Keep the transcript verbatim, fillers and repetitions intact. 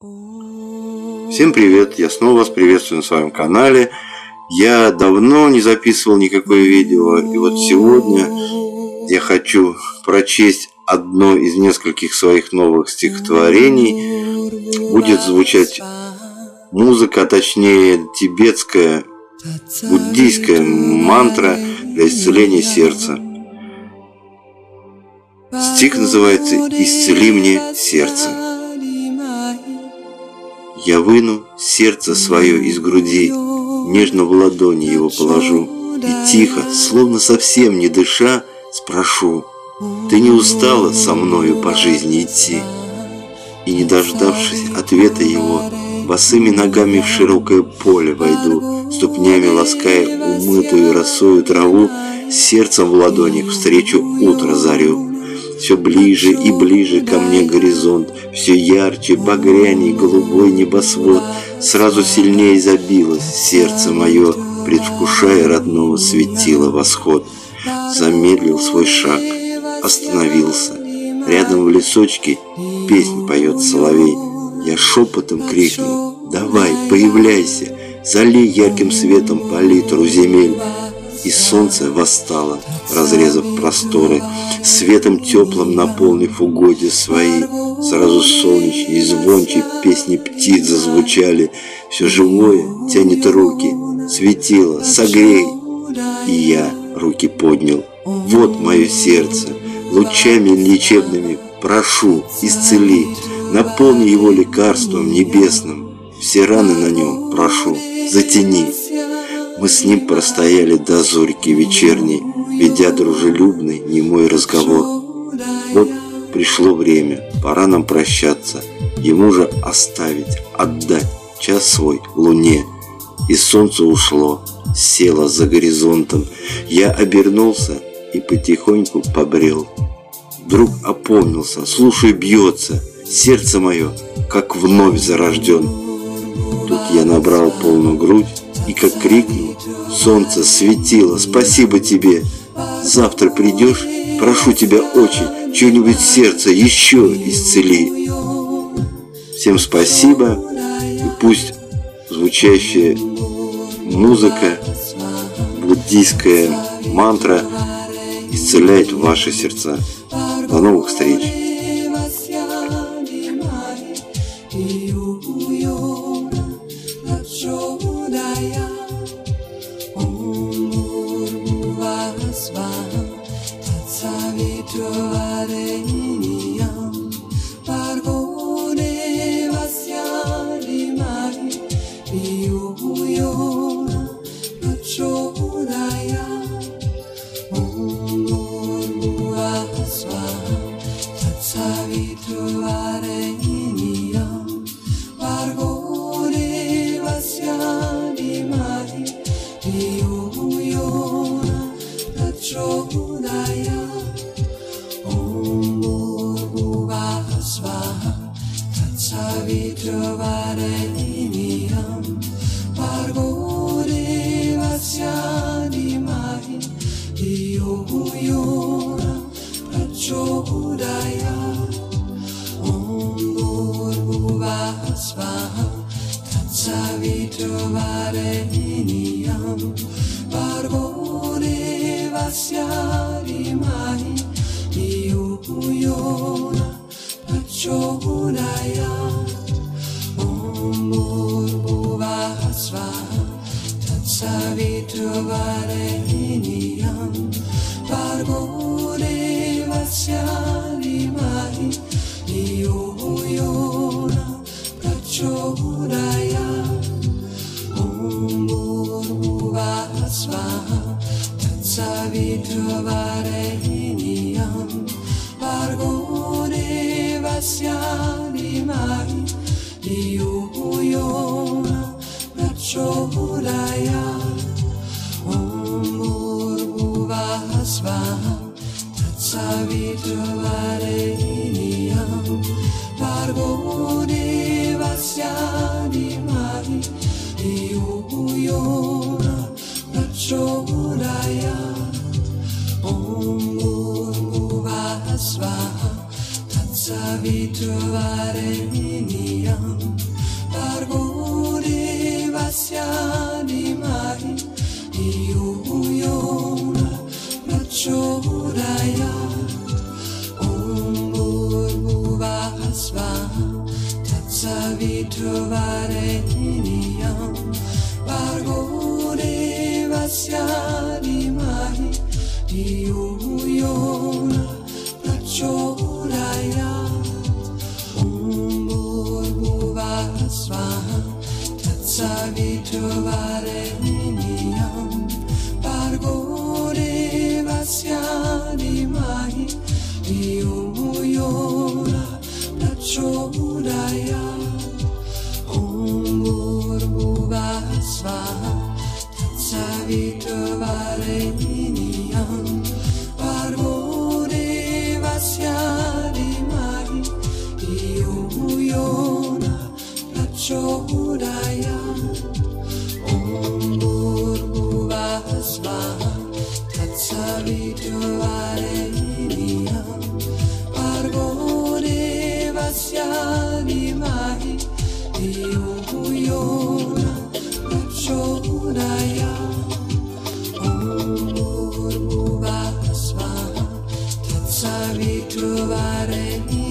Всем привет! Я снова вас приветствую на своем канале. Я давно не записывал никакое видео, и вот сегодня я хочу прочесть одно из нескольких своих новых стихотворений. Будет звучать музыка, а точнее тибетская, буддийская мантра для исцеления сердца. Стих называется «Исцели мне сердце». Я выну сердце свое из груди, нежно в ладони его положу, и тихо, словно совсем не дыша, спрошу: ты не устала со мною по жизни идти? И, не дождавшись ответа его, босыми ногами в широкое поле войду, ступнями лаская умытую росою траву, сердцем в ладонях встречу утро зарю. Все ближе и ближе ко мне горизонт, все ярче, багряней голубой небосвод. Сразу сильнее забилось сердце мое, предвкушая родного светила восход. Замедлил свой шаг, остановился. Рядом в лесочке песнь поет соловей. Я шепотом крикнул: давай, появляйся, залей ярким светом палитру земель. И солнце восстало, разрезав просторы, светом теплым наполнив угодья свои. Сразу солнечней и звончей песни птиц зазвучали. Все живое тянет руки, светило, согрей. И я руки поднял. Вот мое сердце, лучами лечебными прошу, исцели, наполни его лекарством небесным. Все раны на нем прошу, затяни. Мы с ним простояли до зорьки вечерней, ведя дружелюбный немой разговор. Вот пришло время, пора нам прощаться, ему же оставить, отдать час свой луне. И солнце ушло, село за горизонтом. Я обернулся и потихоньку побрел. Вдруг опомнился, слушай, бьется сердце мое, как вновь зарожден. Тут я набрал полную грудь и как крикнул: солнце светило, спасибо тебе. Завтра придешь, прошу тебя очень, что-нибудь сердце еще исцели. Всем спасибо, и пусть звучащая музыка, буддийская мантра исцеляет ваши сердца. До новых встреч! Savitruvareniyam Savitravarenyam Bargo Devasya Dhimahi Dhiyo Yona Prachodayat Om Bhurbhuvah Swaha Tatsavitravarenyam Bargo Devasya Dhimahi Dhiyo Yona Prachodayat Om Bhurbhuvah Swaha Tatsavitravarenyam Bargo Devasya Dhimahi Dhiyo Yona Prachodayat Om Bhurbhuvah Swaha Tatsavitravarenyam Bargo Devasya Dhimahi Dhiyo Yona Prachodayat Om Bhurbhuvah Swaha Tatsavitravarenyam